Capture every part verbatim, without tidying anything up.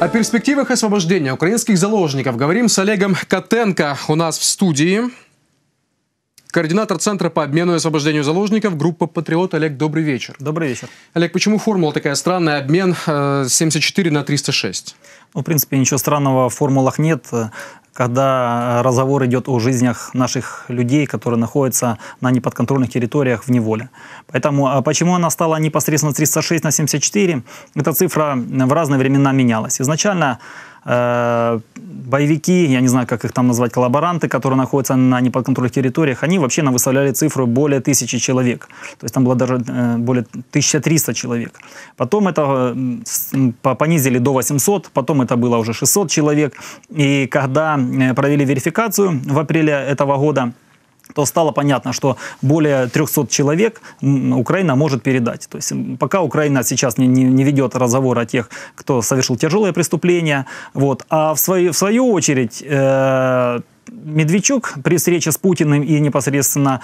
О перспективах освобождения украинских заложников говорим с Олегом Котенко у нас в студии. Координатор Центра по обмену и освобождению заложников, группа «Патриот». Олег, добрый вечер. Добрый вечер. Олег, почему формула такая странная, обмен э, семьдесят четыре на триста шесть? Ну, в принципе, ничего странного в формулах нет, когда разговор идет о жизнях наших людей, которые находятся на неподконтрольных территориях в неволе. Поэтому а почему она стала непосредственно триста шесть на семьдесят четыре? Эта цифра в разные времена менялась. Изначально э, боевики, я не знаю, как их там назвать, коллаборанты, которые находятся на неподконтрольных территориях, они вообще выставляли цифру более тысячи человек. То есть там было даже э, более тысяча триста человек. Потом это э, понизили до восьмисот, потом это было уже шестьсот человек. И когда провели верификацию в апреле этого года, то стало понятно, что более трёхсот человек Украина может передать. То есть пока Украина сейчас не, не, не ведет разговор о тех, кто совершил тяжелые преступления. Вот. А в свою, в свою очередь э, Медведчук при встрече с Путиным и непосредственно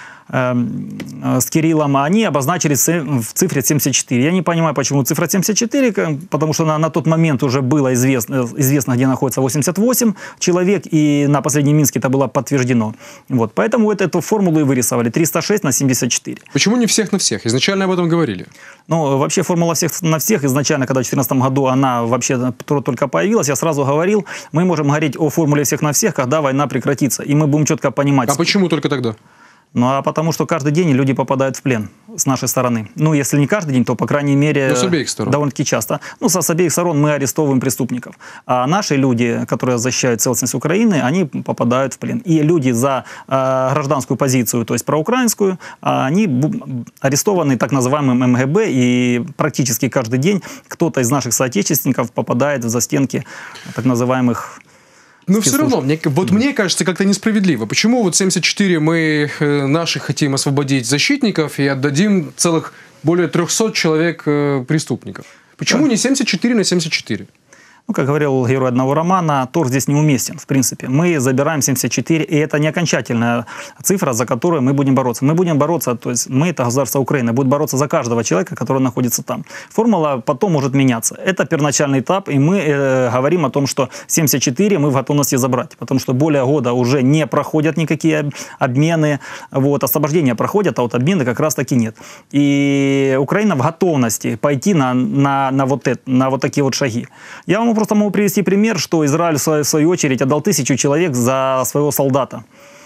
с Кириллом, они обозначили в цифре семьдесят четыре. Я не понимаю, почему цифра семьдесят четыре, потому что на, на тот момент уже было известно, известно, где находится восемьдесят восемь человек, и на последнем Минске это было подтверждено. Вот, поэтому вот эту формулу и вырисовали. триста шесть на семьдесят четыре. Почему не всех на всех? Изначально об этом говорили. Ну, вообще формула всех на всех, изначально, когда в две тысячи четырнадцатом году она вообще только появилась, я сразу говорил, мы можем говорить о формуле всех на всех, когда война прекратится, и мы будем четко понимать. А почему только тогда? Ну, а потому что каждый день люди попадают в плен с нашей стороны. Ну, если не каждый день, то, по крайней мере, с обеих сторон. Довольно-таки часто. Ну, с обеих сторон мы арестовываем преступников. А наши люди, которые защищают целостность Украины, они попадают в плен. И люди за э, гражданскую позицию, то есть проукраинскую, они арестованы так называемым эм гэ бэ, и практически каждый день кто-то из наших соотечественников попадает в застенки так называемых... Но все равно, мне, вот мне кажется, как-то несправедливо. Почему вот семьдесят четыре мы э, наших хотим освободить защитников и отдадим целых более трёхсот человек э, преступников? Почему да. не семьдесят четыре на семьдесят четыре? Ну, как говорил герой одного романа, торг здесь неуместен, в принципе. Мы забираем семьдесят четыре, и это не окончательная цифра, за которую мы будем бороться. Мы будем бороться, то есть мы, это государство Украины, будет бороться за каждого человека, который находится там. Формула потом может меняться. Это первоначальный этап, и мы э, говорим о том, что семьдесят четыре мы в готовности забрать, потому что более года уже не проходят никакие обмены, вот, освобождения проходят, а вот обмены как раз таки нет. И Украина в готовности пойти на, на, на, вот, это, на вот такие вот шаги. Я вам просто могу привести пример, что Израиль в свою очередь отдал тысячу человек за своего солдата.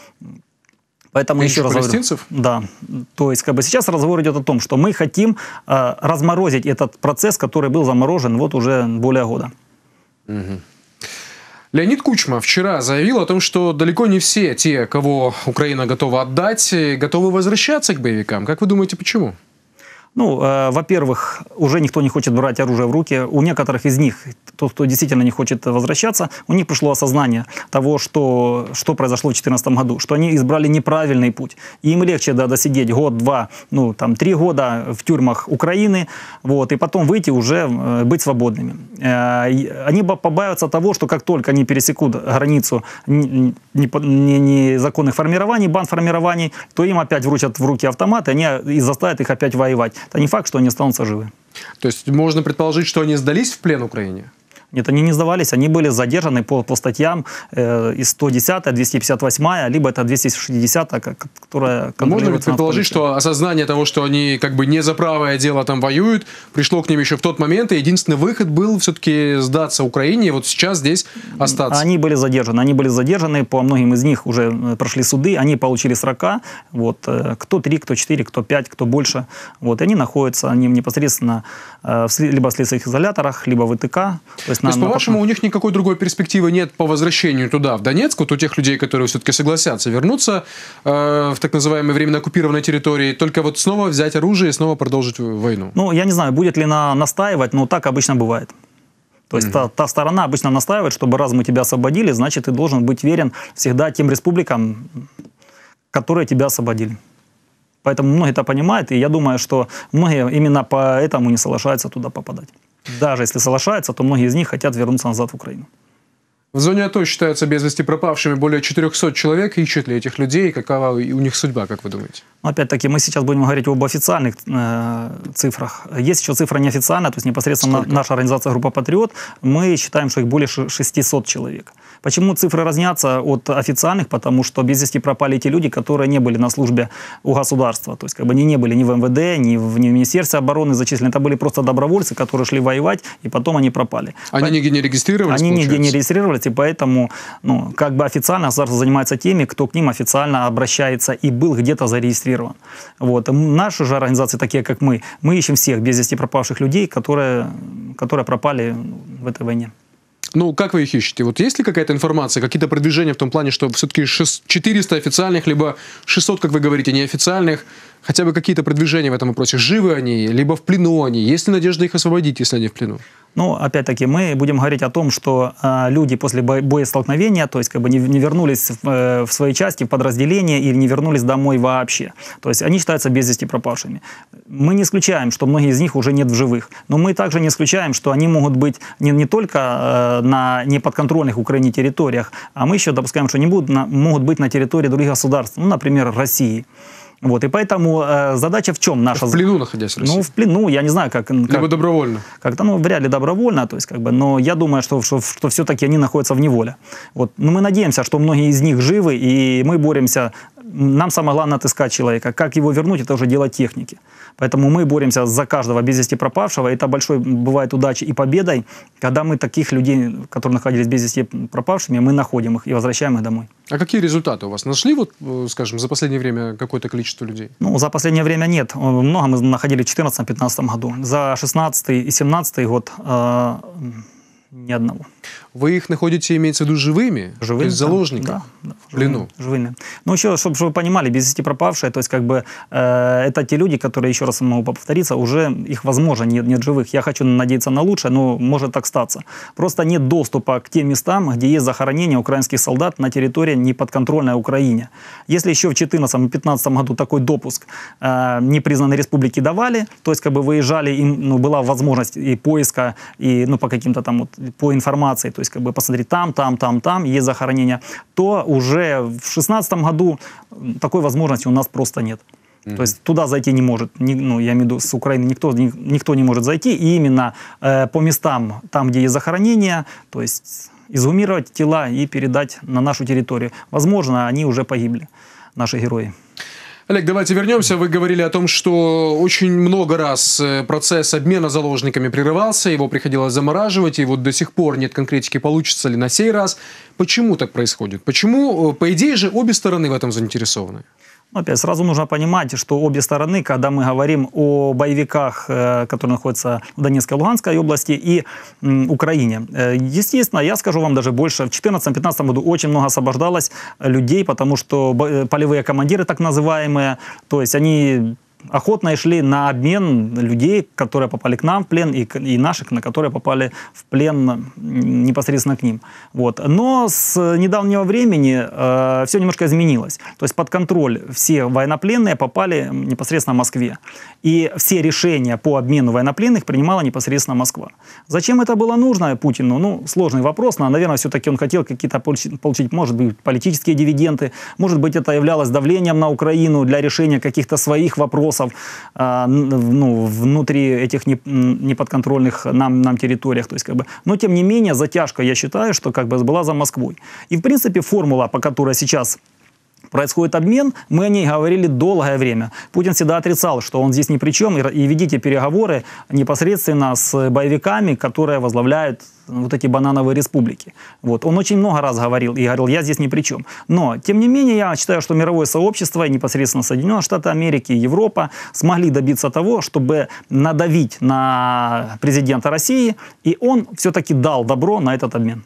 Поэтому еще раз палестинцев? Говорю, да. То есть как бы сейчас разговор идет о том, что мы хотим э, разморозить этот процесс, который был заморожен вот уже более года. Угу. Леонид Кучма вчера заявил о том, что далеко не все те, кого Украина готова отдать, готовы возвращаться к боевикам. Как вы думаете, почему? Ну, э, во-первых, уже никто не хочет брать оружие в руки. У некоторых из них, тот, кто действительно не хочет возвращаться, у них пришло осознание того, что, что произошло в две тысячи четырнадцатом году, что они избрали неправильный путь. И им легче да, досидеть год, два, ну, там, три года в тюрьмах Украины, вот, и потом выйти уже, э, быть свободными. Э, они побаиваются того, что как только они пересекут границу незаконных формирований, бандформирований, то им опять вручат в руки автоматы, они и заставят их опять воевать. Это не факт, что они останутся живы. То есть можно предположить, что они сдались в плен Украине? Нет, они не сдавались, они были задержаны по, по статьям э, из сто десятая, двести пятьдесят восьмая, либо это двести шестидесятая, которая... Можно предположить, что осознание того, что они как бы не за правое дело там воюют, пришло к ним еще в тот момент, и единственный выход был все-таки сдаться Украине, и вот сейчас здесь остаться. Они были задержаны, они были задержаны, по многим из них уже прошли суды, они получили срока, вот, кто три, кто четыре, кто пять, кто больше, вот, и они находятся, они непосредственно э, в, либо в следственных изоляторах, либо в вэ тэ ка, то есть То есть, по-вашему, у них никакой другой перспективы нет по возвращению туда, в Донецк, вот у тех людей, которые все-таки согласятся вернуться э, в так называемые временно оккупированной территории, только вот снова взять оружие и снова продолжить войну? Ну, я не знаю, будет ли на, настаивать, но так обычно бывает. То есть mm-hmm. та, та сторона обычно настаивает, чтобы раз мы тебя освободили, значит, ты должен быть верен всегда тем республикам, которые тебя освободили. Поэтому многие это понимают, и я думаю, что многие именно поэтому не соглашаются туда попадать. Даже если соглашаются, то многие из них хотят вернуться назад в Украину. В зоне АТО считаются без вести пропавшими более четырехсот человек. Ищут ли этих людей? Какова у них судьба, как вы думаете? Опять-таки, мы сейчас будем говорить об официальных э, цифрах. Есть еще цифра неофициальная, то есть непосредственно на, наша организация «Группа Патриот». Мы считаем, что их более шестисот человек. Почему цифры разнятся от официальных? Потому что без вести пропали те люди, которые не были на службе у государства. То есть как бы они не были ни в эм вэ дэ, ни в, ни в Министерстве обороны зачислены. Это были просто добровольцы, которые шли воевать, и потом они пропали. Они По... нигде не регистрировались, Они получается? нигде не регистрировались, и поэтому ну, как бы официально государство занимается теми, кто к ним официально обращается и был где-то зарегистрирован. Вот. Наши же организации, такие как мы, мы ищем всех без вести пропавших людей, которые, которые пропали в этой войне. Ну, как вы их ищете? Вот есть ли какая-то информация, какие-то продвижения в том плане, что все-таки четыреста официальных, либо шестьсот, как вы говорите, неофициальных, хотя бы какие-то продвижения в этом вопросе? Живы они, либо в плену они? Есть ли надежда их освободить, если они в плену? Ну, опять-таки, мы будем говорить о том, что э, люди после бо боестолкновения, то есть как бы не, не вернулись в, э, в свои части, в подразделения или не вернулись домой вообще. То есть они считаются без вести пропавшими. Мы не исключаем, что многие из них уже нет в живых, но мы также не исключаем, что они могут быть не, не только э, на неподконтрольных Украине территориях, а мы еще допускаем, что они будут на, могут быть на территории других государств, ну, например, России. Вот, и поэтому э, задача в чем наша? В плену находясь в России? Ну, в плену, я не знаю, как... Либо как, добровольно? Как-то, ну, вряд ли добровольно, то есть, как бы, но я думаю, что, что, что все-таки они находятся в неволе. Вот, но мы надеемся, что многие из них живы, и мы боремся... Нам самое главное отыскать человека. Как его вернуть, это уже дело техники. Поэтому мы боремся за каждого без вести пропавшего. Это большой бывает удачей и победой, когда мы таких людей, которые находились без вести пропавшими, мы находим их и возвращаем их домой. А какие результаты у вас? Нашли, вот, скажем, за последнее время какое-то количество людей? Ну, за последнее время нет. Много мы находили в две тысячи четырнадцатом-две тысячи пятнадцатом году. За шестнадцатый и семнадцатый год э, ни одного. Вы их находите, имеется в виду, живыми? Живыми, то есть заложников? Да, да, в плену? Живыми. Ну, еще, чтобы, чтобы вы понимали, без вести пропавшие, то есть, как бы, э, это те люди, которые, еще раз могу повториться, уже их, возможно, нет, нет живых. Я хочу надеяться на лучшее, но может так статься. Просто нет доступа к тем местам, где есть захоронение украинских солдат на территории неподконтрольной Украине. Если еще в две тысячи четырнадцатом-две тысячи пятнадцатом году такой допуск э, непризнанной республики давали, то есть, как бы, выезжали, им ну, была возможность и поиска, и, ну, по каким-то там, вот, по информации, то есть, как бы, посмотреть там, там, там, там, есть захоронение, то уже в две тысячи шестнадцатом году такой возможности у нас просто нет. Mm-hmm. То есть туда зайти не может, ни, ну, я имею в виду, с Украины никто, ни, никто не может зайти, и именно э, по местам, там, где есть захоронение, то есть изгумировать тела и передать на нашу территорию. Возможно, они уже погибли, наши герои. Олег, давайте вернемся. Вы говорили о том, что очень много раз процесс обмена заложниками прерывался, его приходилось замораживать, и вот до сих пор нет конкретики, получится ли на сей раз. Почему так происходит? Почему, по идее же, обе стороны в этом заинтересованы? Опять, сразу нужно понимать, что обе стороны, когда мы говорим о боевиках, которые находятся в Донецкой и Луганской области и Украине. Естественно, я скажу вам даже больше, в две тысячи четырнадцатом-две тысячи пятнадцатом году очень много освобождалось людей, потому что полевые командиры, так называемые, то есть они... охотно шли на обмен людей, которые попали к нам в плен, и, и наших, на которые попали в плен непосредственно к ним. Вот. Но с недавнего времени э, все немножко изменилось. То есть под контроль все военнопленные попали непосредственно в Москве. И все решения по обмену военнопленных принимала непосредственно Москва. Зачем это было нужно Путину? Ну, сложный вопрос. Но, наверное, все-таки он хотел какие-то получить, получить, может быть, политические дивиденды. Может быть, это являлось давлением на Украину для решения каких-то своих вопросов. Ну, внутри этих неподконтрольных нам, нам территориях. То есть, как бы, но, тем не менее, затяжка, я считаю, что как бы была за Москвой. И, в принципе, формула, по которой сейчас происходит обмен, мы о ней говорили долгое время. Путин всегда отрицал, что он здесь ни при чем, и, и ведите переговоры непосредственно с боевиками, которые возглавляют вот эти банановые республики. Вот. Он очень много раз говорил и говорил, я здесь ни при чем. Но, тем не менее, я считаю, что мировое сообщество, непосредственно Соединенные Штаты Америки, Европа, смогли добиться того, чтобы надавить на президента России, и он все-таки дал добро на этот обмен.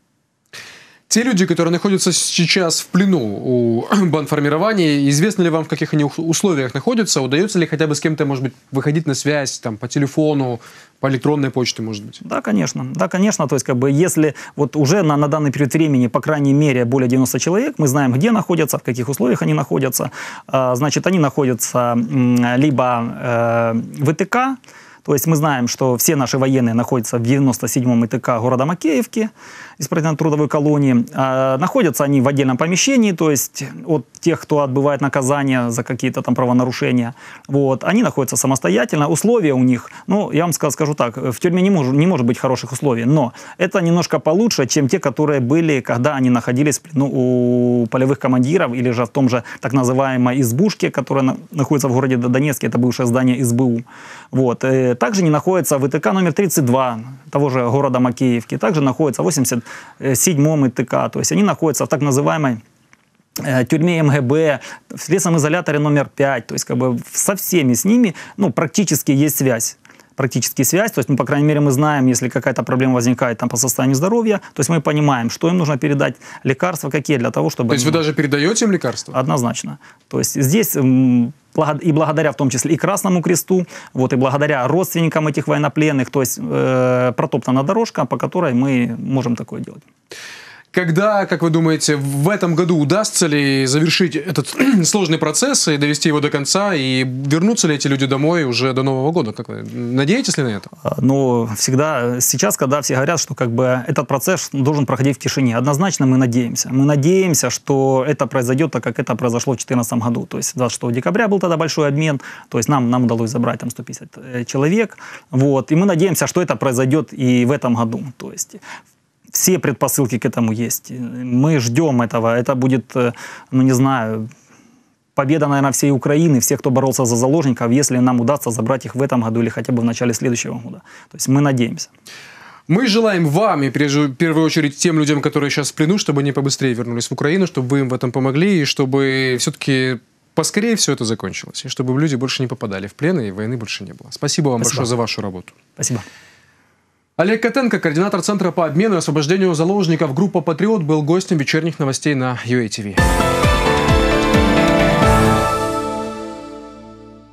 Те люди, которые находятся сейчас в плену у банформирования, известно ли вам, в каких они условиях находятся? Удается ли хотя бы с кем-то, может быть, выходить на связь, там, по телефону, по электронной почте, может быть? Да, конечно. Да, конечно. То есть, как бы, если вот уже на, на данный период времени, по крайней мере, более девяноста человек, мы знаем, где находятся, в каких условиях они находятся. Значит, они находятся либо в ВТК, То есть мы знаем, что все наши военные находятся в девяносто седьмом И Т К города Макеевки, исправительно-трудовой колонии. А находятся они в отдельном помещении, то есть от тех, кто отбывает наказание за какие-то там правонарушения. Вот. Они находятся самостоятельно. Условия у них, ну, я вам скажу так, в тюрьме не может, не может быть хороших условий, но это немножко получше, чем те, которые были, когда они находились ну, у полевых командиров или же в том же так называемой избушке, которая на, находится в городе Донецке, это бывшее здание эс бэ у. Вот. Также не находится в И Т К номер тридцать два того же города Макеевки, также находится в восемьдесят седьмом И Т К, то есть они находятся в так называемой тюрьме эм гэ бэ, в следственном изоляторе номер пять, то есть как бы со всеми с ними ну, практически есть связь. Практически связь, то есть, ну, по крайней мере, мы знаем, если какая-то проблема возникает там по состоянию здоровья, то есть мы понимаем, что им нужно передать, лекарства какие для того, чтобы... То есть вы даже передаете им лекарства? Однозначно. То есть здесь и благодаря в том числе и Красному Кресту, вот, и благодаря родственникам этих военнопленных, то есть э, протоптана дорожка, по которой мы можем такое делать. Когда, как вы думаете, в этом году удастся ли завершить этот сложный процесс и довести его до конца, и вернутся ли эти люди домой уже до Нового года? Как вы надеетесь ли на это? Ну, всегда, сейчас, когда все говорят, что как бы этот процесс должен проходить в тишине, однозначно мы надеемся. Мы надеемся, что это произойдет так, как это произошло в две тысячи четырнадцатом году. То есть двадцать шестого декабря был тогда большой обмен, то есть нам, нам удалось забрать там сто пятьдесят человек, вот, и мы надеемся, что это произойдет и в этом году. То есть все предпосылки к этому есть. Мы ждем этого. Это будет, ну не знаю, победа, наверное, всей Украины, всех, кто боролся за заложников, если нам удастся забрать их в этом году или хотя бы в начале следующего года. То есть мы надеемся. Мы желаем вам, и в первую очередь тем людям, которые сейчас в плену, чтобы они побыстрее вернулись в Украину, чтобы вы им в этом помогли, и чтобы все-таки поскорее все это закончилось, и чтобы люди больше не попадали в плен, и войны больше не было. Спасибо вам Спасибо. большое за вашу работу. Спасибо. Олег Котенко, координатор Центра по обмену и освобождению заложников группа «Патриот», был гостем вечерних новостей на ю эй ти ви.